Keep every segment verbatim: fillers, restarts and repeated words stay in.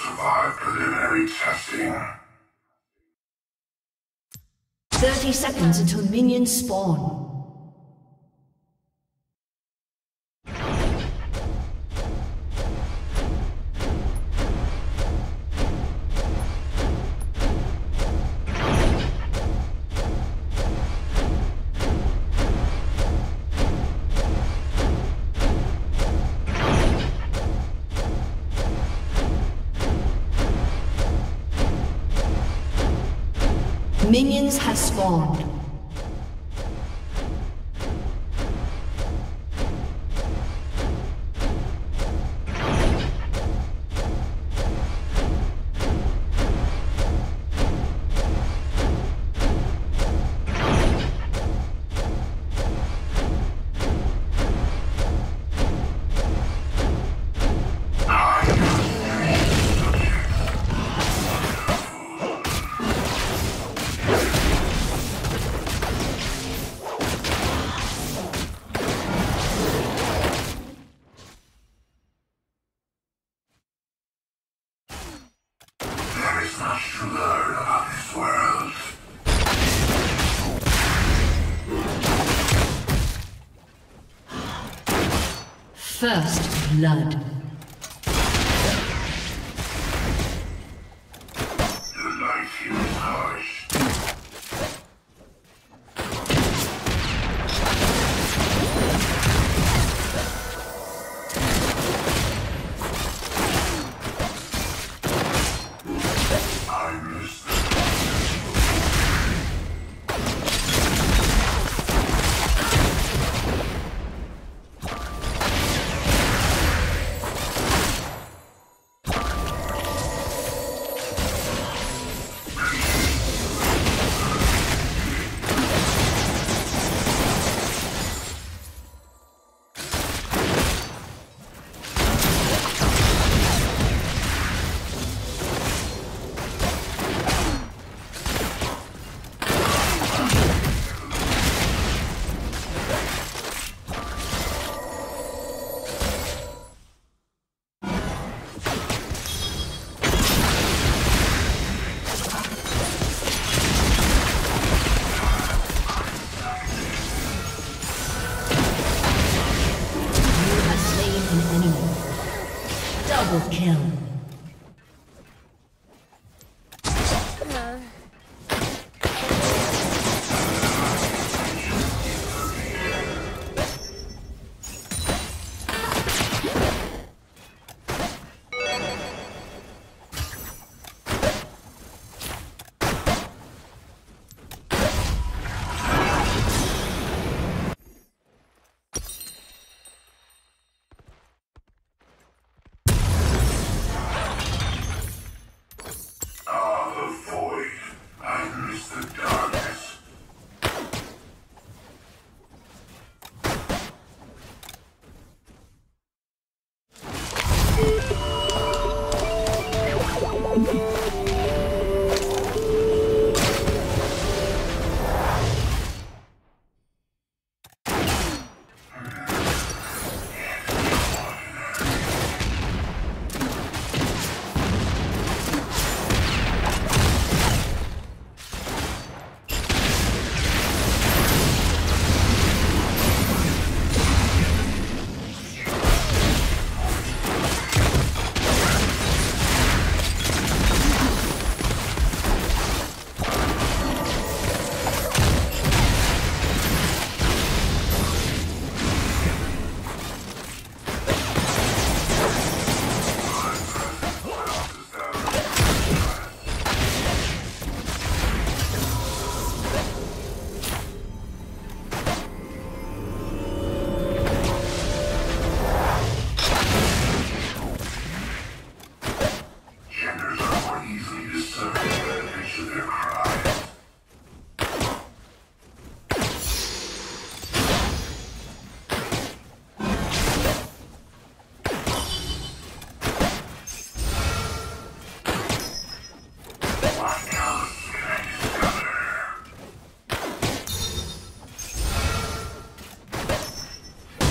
survive preliminary testing. Thirty seconds until minions spawn. Minions have spawned. First blood. Your life here is harsh. Double kill.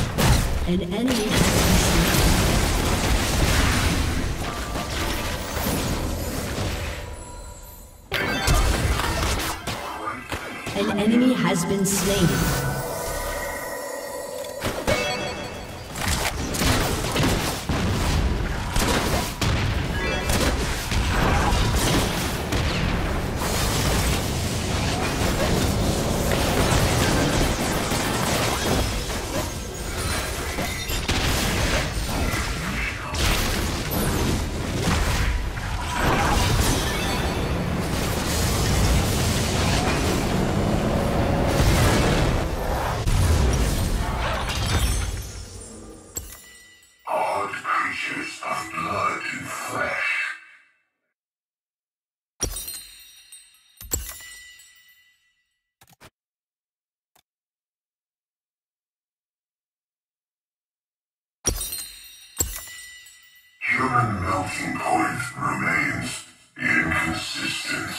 An enemy has been slain. An enemy has been slain. Human melting point remains inconsistent.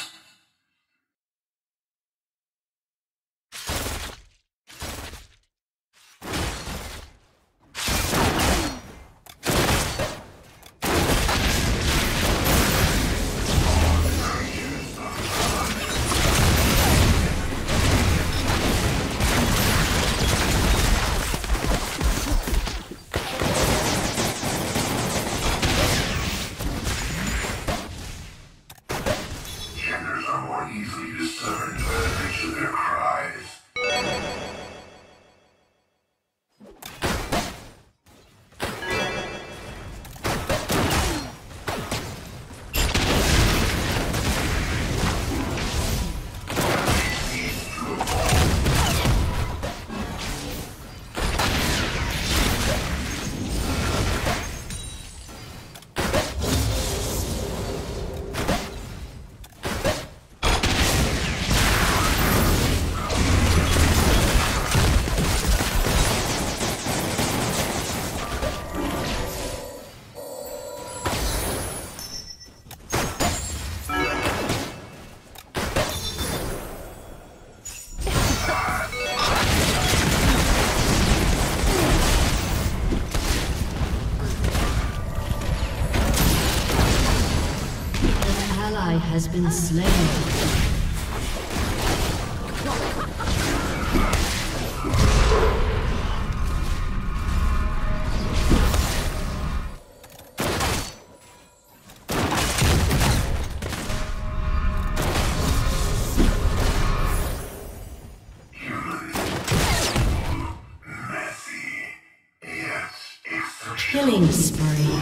Easily discerned by the pitch of their cries. Has been slain. Killing spree.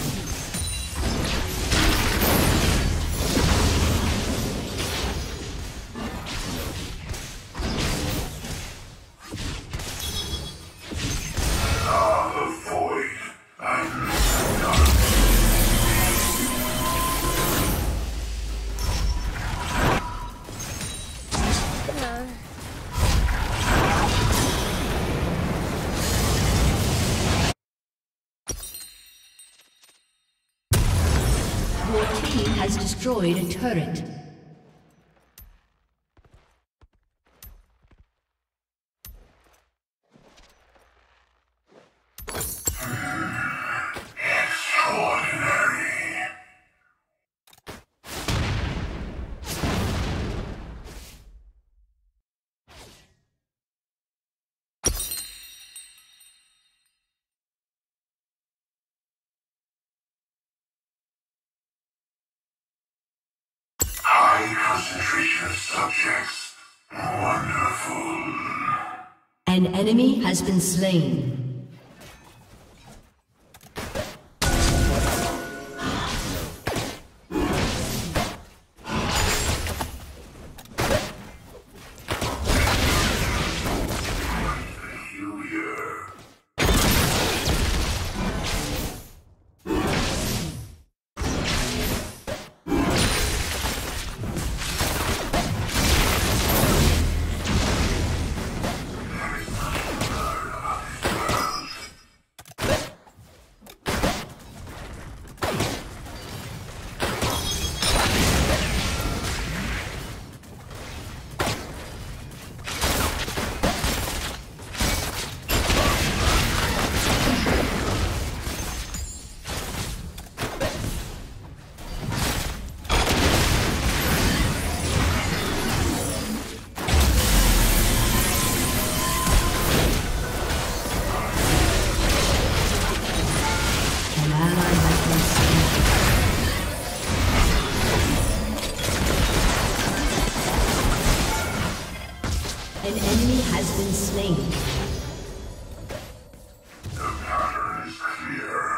Has destroyed a turret. Concentration of subjects. Wonderful. An enemy has been slain. been slain. The pattern is clear.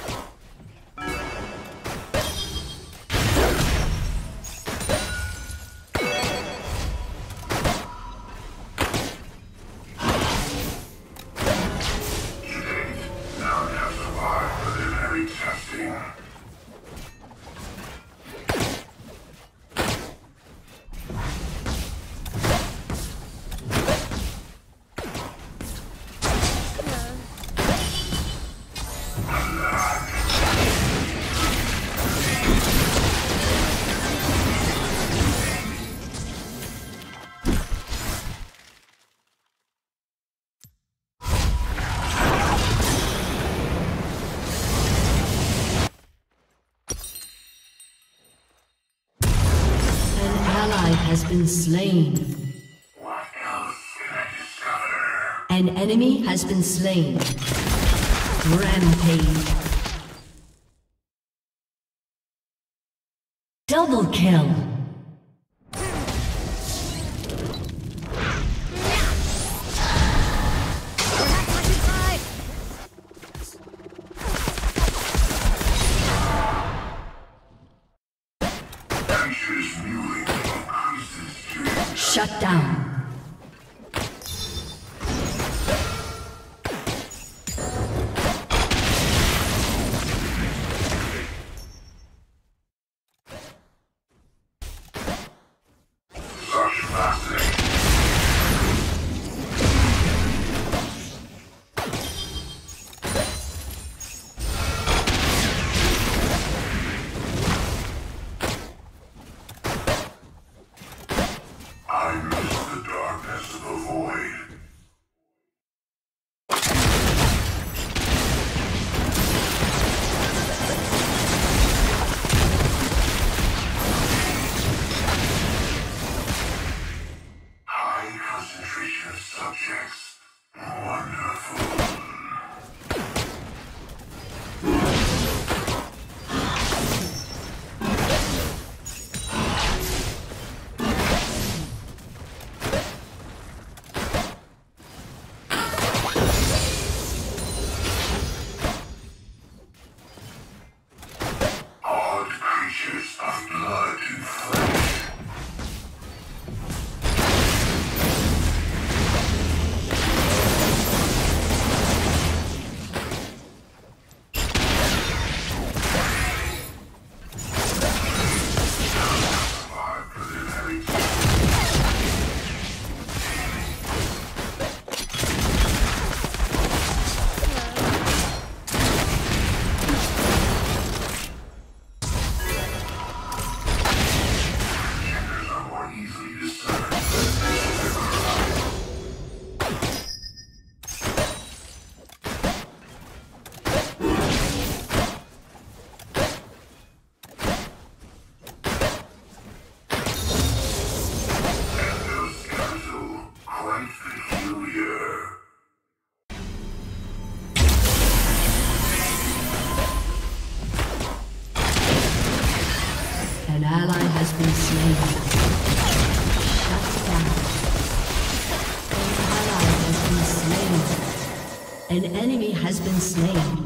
Now have survived within heavy testing. Has been slain. What else can I discover? An enemy has been slain. Rampage. Double kill. Shut down. An ally has been slain. Shut down. An ally has been slain. An enemy has been slain.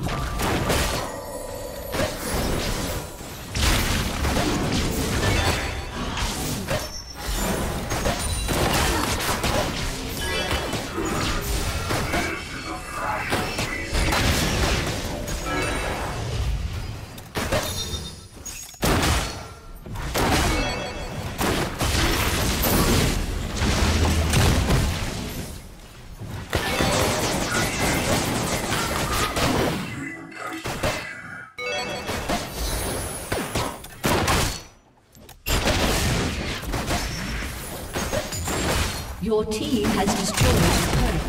Your team has destroyed the turret.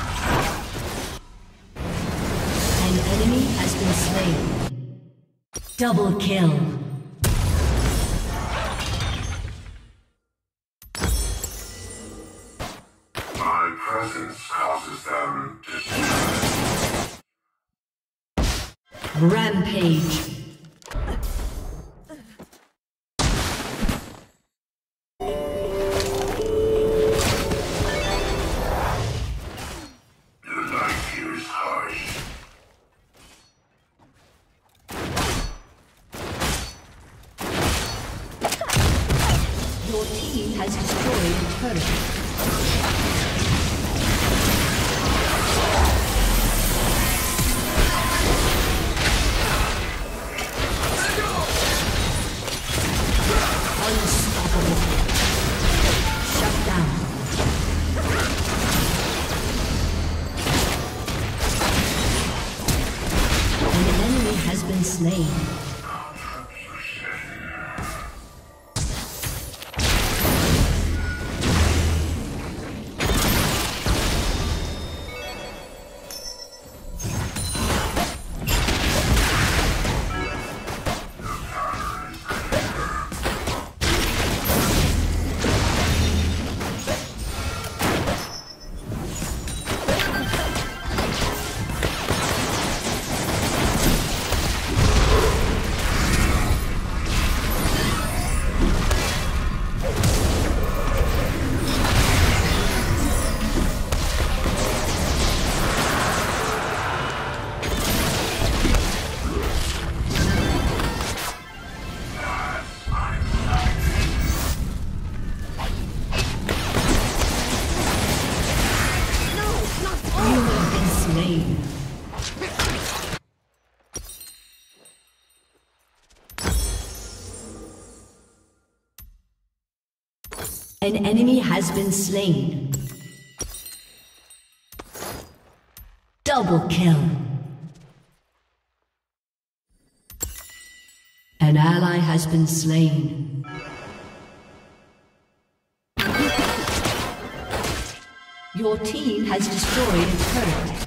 An enemy has been slain. Double kill. My presence causes them distress. Rampage. Has destroyed a turret. Unstoppable. Shut down. An enemy has been slain. An enemy has been slain. Double kill. An ally has been slain. Your team has destroyed a turret.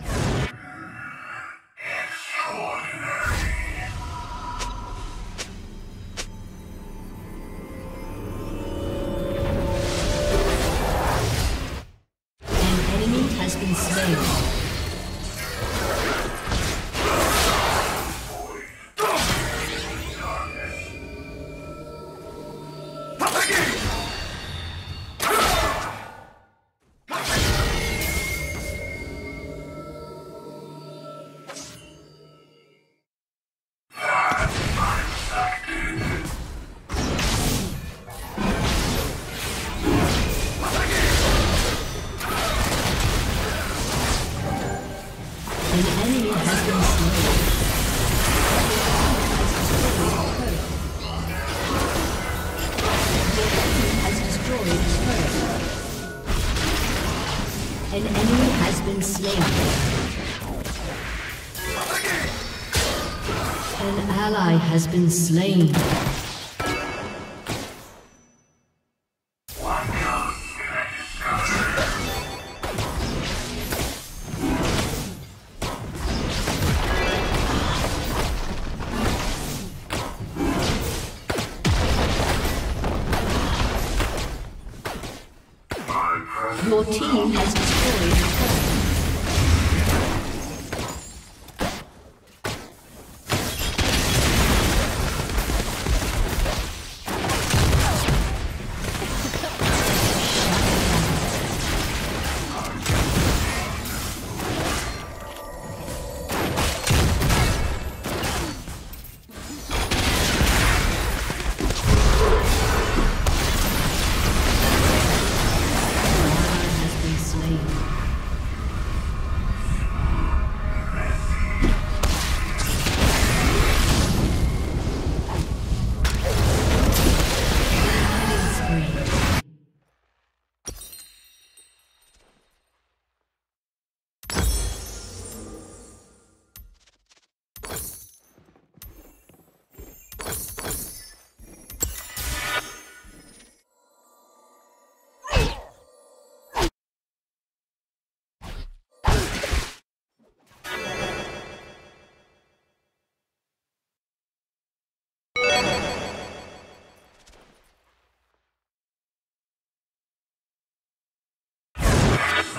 An enemy has been slain. An ally has been slain. Your team has destroyed a turret.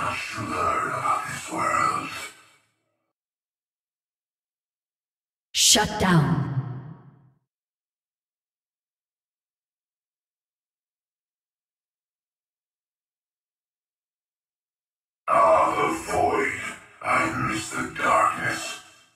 much to learn about this world. Shut down. Ah, the void. I miss the darkness.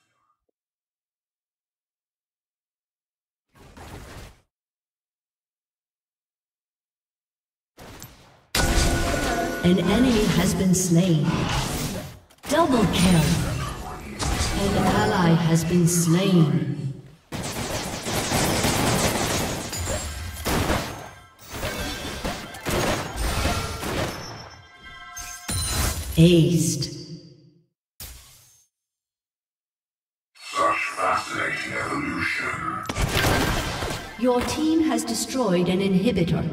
An enemy has been slain. Double kill. An ally has been slain. Aced. Such fascinating evolution. Your team has destroyed an inhibitor.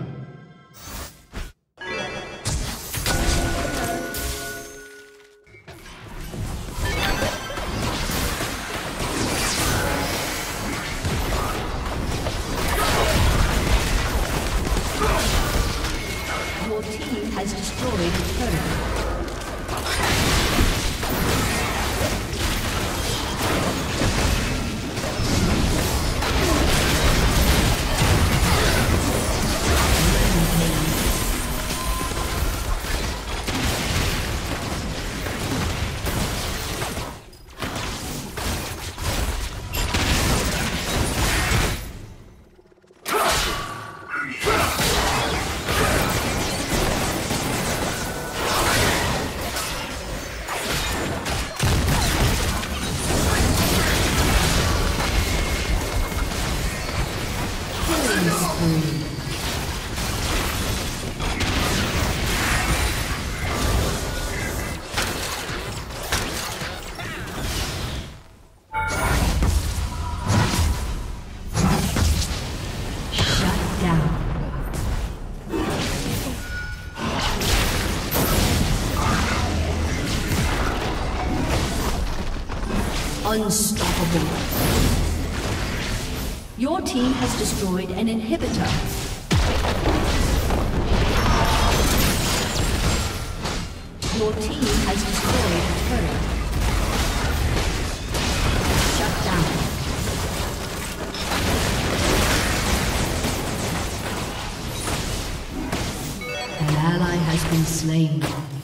Your team has destroyed a turret. Unstoppable. Your team has destroyed an inhibitor. Your team has destroyed a turret. Shut down. An ally has been slain.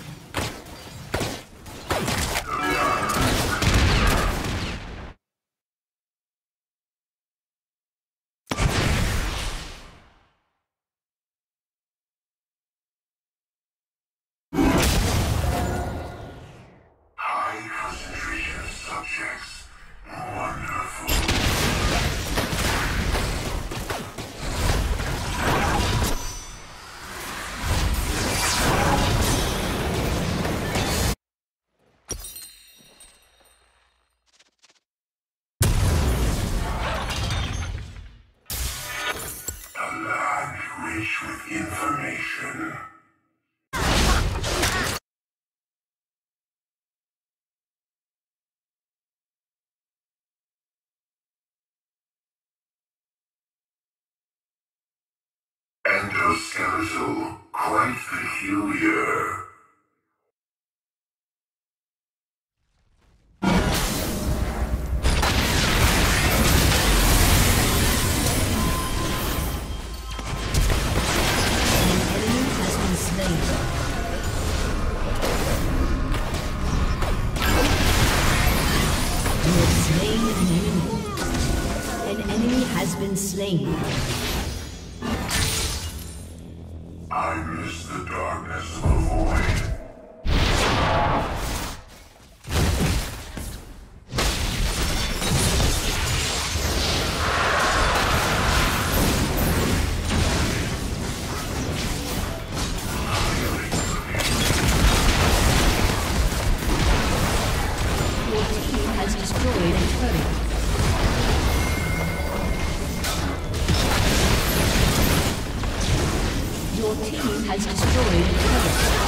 With information. Endoskeletal, quite peculiar. Been slain. I miss the darkness of the void. Your team has destroyed a turret. Your team has destroyed a turret.